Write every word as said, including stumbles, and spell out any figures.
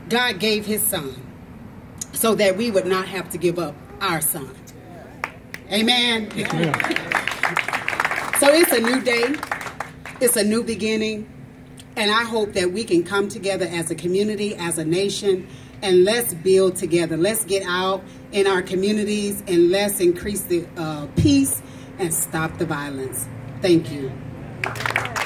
God gave his son so that we would not have to give up our son. Amen. So it's a new day. It's a new beginning. And I hope that we can come together as a community, as a nation, and let's build together. Let's get out in our communities and let's increase the uh, peace and stop the violence. Thank you.